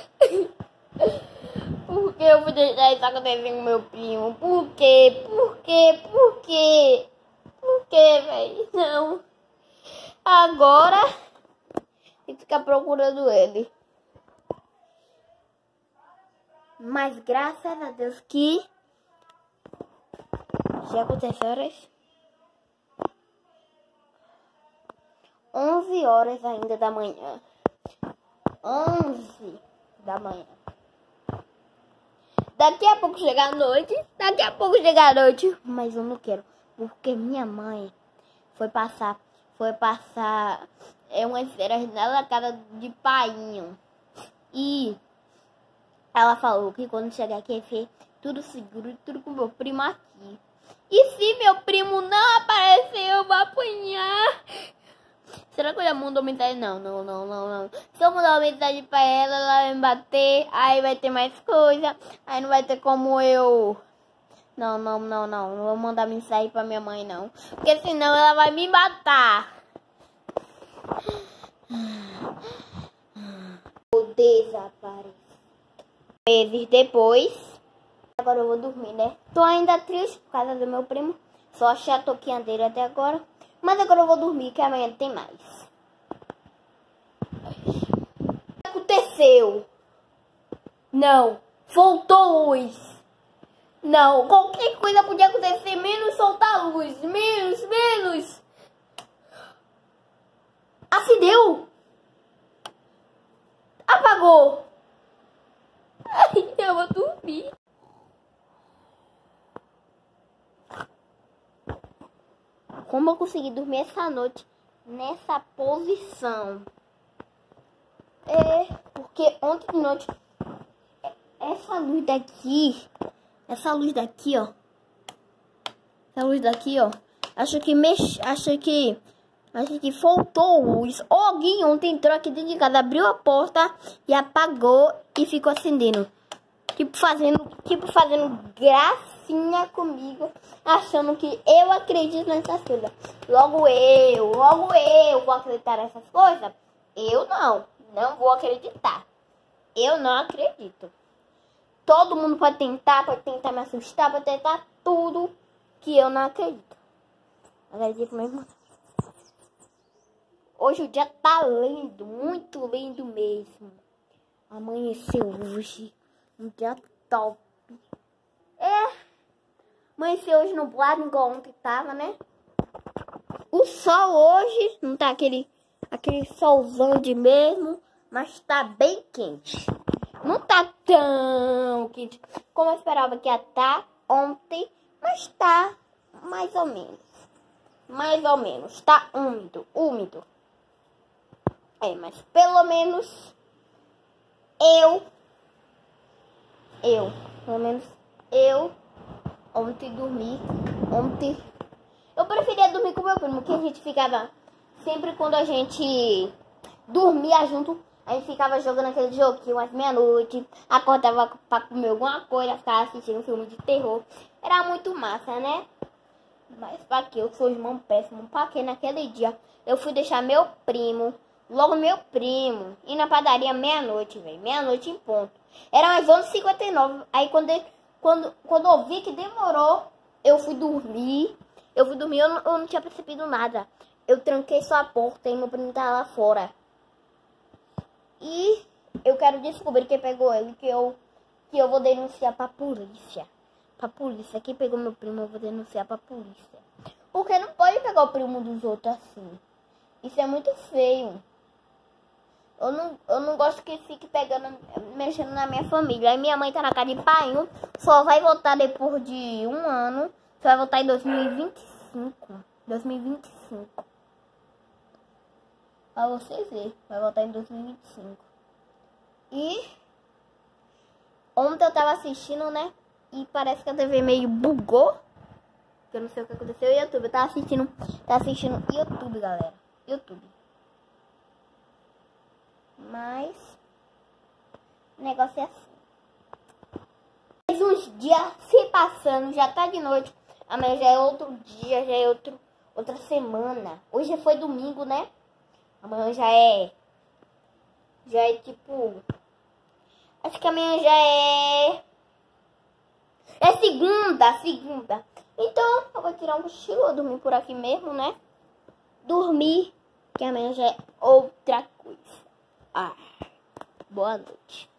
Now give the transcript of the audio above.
Por que eu vou deixar isso acontecer com meu primo? Por quê? Por quê? Por quê? Por quê, velho? Não. Agora tem que ficar procurando ele. Mas graças a Deus que já aconteceu horas. 11 horas ainda da manhã. 11 da manhã. Daqui a pouco chega a noite. Daqui a pouco chega a noite. Mas eu não quero. Porque minha mãe foi passar umas férias na casa de painho. E ela falou que quando chegar aqui ia ser tudo seguro e tudo com meu primo aqui. E se meu primo não aparecer, eu vou apanhar. Será que eu já mandou mensagem? Não. Se eu mandar uma mensagem pra ela vai me bater. Aí vai ter mais coisa. Aí não vai ter como eu... Não. Não vou mandar mensagem pra minha mãe, não. Porque senão ela vai me matar. Vou desaparecer. Meses depois. Agora eu vou dormir, né? Tô ainda triste por causa do meu primo. Só achei a toquinha dele até agora. Mas agora eu vou dormir, que amanhã tem mais. O que aconteceu? Não. Faltou luz. Não. Qualquer coisa podia acontecer, menos soltar luz. Menos. Acendeu. Apagou. Ai, eu vou dormir. Como eu consegui dormir essa noite nessa posição? É porque ontem de noite essa luz daqui, ó, acho que faltou luz. Alguém ontem entrou aqui dentro de casa, abriu a porta e apagou e ficou acendendo. Tipo fazendo gracinha comigo, achando que eu acredito nessas coisas. Logo eu vou acreditar nessas coisas? Eu não vou acreditar. Eu não acredito. Todo mundo pode tentar me assustar, pode tentar tudo que eu não acredito. Acredito mesmo. Hoje o dia tá lindo, muito lindo mesmo. Amanheceu hoje. Um dia top. Amanheceu hoje nublado, igual ontem tava, né? O sol hoje não tá aquele solzão de mesmo, mas tá bem quente. Não tá tão quente como eu esperava que ia estar ontem, mas tá mais ou menos. Tá úmido. Mas pelo menos ontem dormi. Eu preferia dormir com meu primo, que a gente ficava sempre quando a gente dormia junto, a gente ficava jogando aquele joguinho às meia-noite, acordava pra comer alguma coisa, ficava assistindo um filme de terror. Era muito massa, né? Mas pra que eu sou irmão péssimo? Pra que naquele dia eu fui deixar meu primo, ir na padaria meia-noite, velho. Meia-noite em ponto. Era mais 11h59. Aí quando eu vi que demorou, eu fui dormir. Eu não tinha percebido nada. Eu tranquei só a porta e meu primo tava lá fora. E eu quero descobrir quem pegou ele, que eu vou denunciar pra polícia. Quem pegou meu primo, eu vou denunciar pra polícia. Porque não pode pegar o primo dos outros assim. Isso é muito feio. Eu não gosto que fique mexendo na minha família. Aí minha mãe tá na casa de painho, só vai voltar depois de um ano. Só vai voltar em 2025. Pra vocês verem, vai voltar em 2025. E ontem eu tava assistindo, né? E parece que a TV meio bugou. Que eu não sei o que aconteceu. O YouTube, eu tava assistindo YouTube, galera. YouTube. Mas o negócio é assim. Mais uns dias se passando, já tá de noite. Amanhã já é outro dia, já é outra semana. Hoje foi domingo, né? Amanhã já é tipo Acho que amanhã já é... É segunda. Então, eu vou tirar um cochilo, vou dormir por aqui mesmo, né? Dormir, que amanhã já é outra coisa. Boa noite.